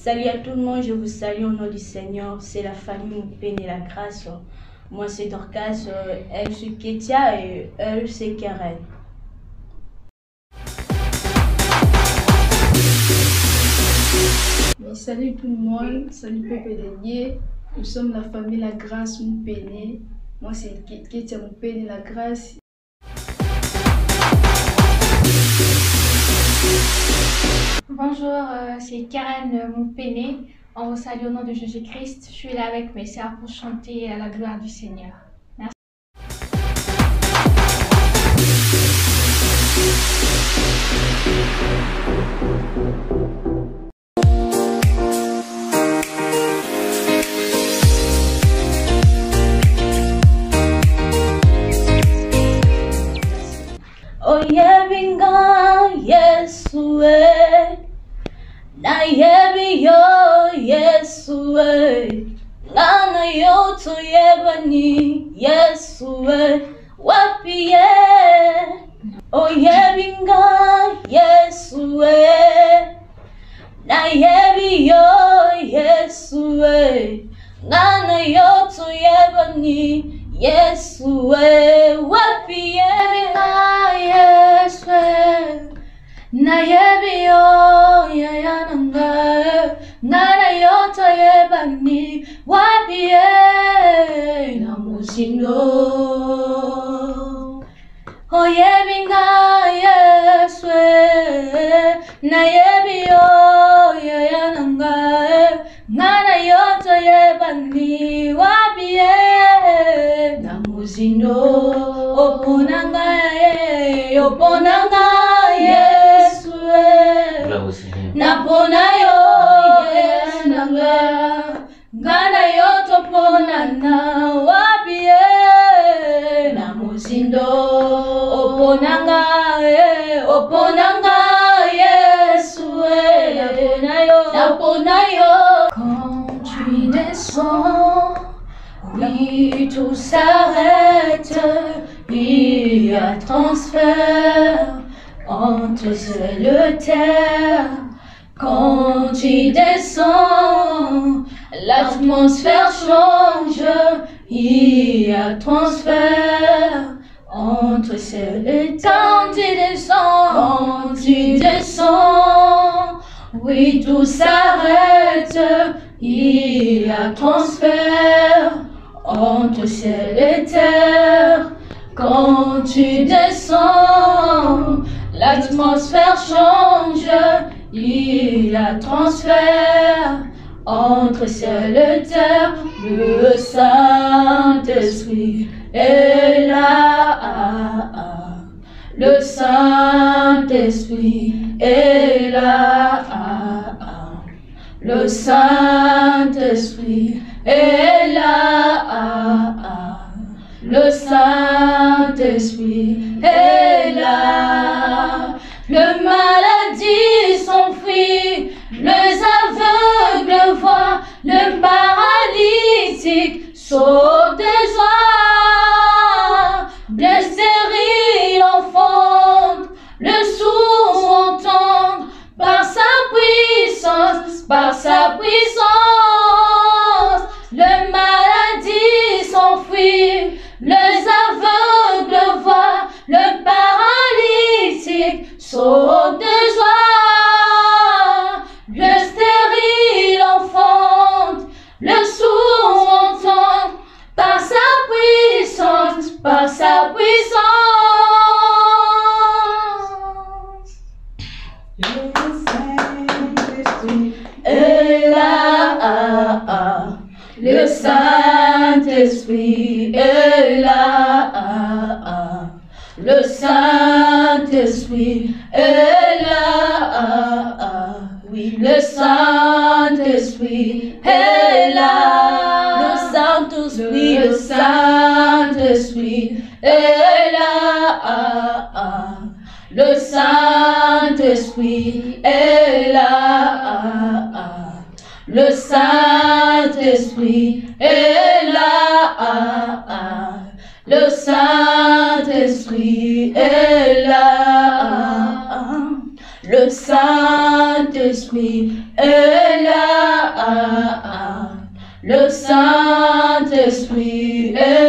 Salut à tout le monde, je vous salue au nom du Seigneur. C'est la famille Moupene et la grâce. Moi c'est Dorcas, elle c'est Ketia et elle c'est Karen. Salut tout le monde, salut Peuple Dédié. Nous sommes la famille La Grâce Moupene. Moi c'est Ketia Moupene et la grâce. Bonjour, c'est Karen Moupene. On vous salue au nom de Jésus-Christ. Je suis là avec mes sœurs pour chanter à la gloire du Seigneur. Merci. Oyebinga Yesue na yebi yo Yesue ngana yo to yebani Yesue wapie oyebinga Yesue na yebi yo Yesue ngana yo to yebani Yesue wapie na yebi yo yayananga ngana yoto yebani wapie na musindo oyebinga Yeswe na yebi yo yayananga ngana yoto yebani wapie na musindo oponanga napona yo nanga ngana yo topona na wabie na musindo oponanga Yesue napona yo quand tu descends oui tout s'arrête il y a transfert entre ciel et terre. Quand tu descends, l'atmosphère change, il y a transfert entre ciel et terre. Quand tu descends, oui tout s'arrête, il y a transfert entre ciel et terre. Quand tu descends, l'atmosphère change, il y a transfert entre ciel et terre. Le Saint-Esprit est là. Le Saint-Esprit est là. Le Saint-Esprit est là. Le Saint-Esprit est là. Le maladie s'enfuit, les aveugles voient, le paralytique saute de joie. Les stériles enfantent, le sourd entend, par sa puissance, le maladie s'enfuit. Les aveugles voient, le paralytique saute de joie. Le stérile enfante, le sourd entend, par sa puissance, Le Saint-Esprit est là. Le Saint-Esprit est là. Le Saint-Esprit est là. Oui, le Saint-Esprit est là. Le Saint-Esprit est là. Le Saint-Esprit est là. Le Saint-Esprit est là. Le Saint-Esprit est là. Le Saint-Esprit est là. Le Saint-Esprit est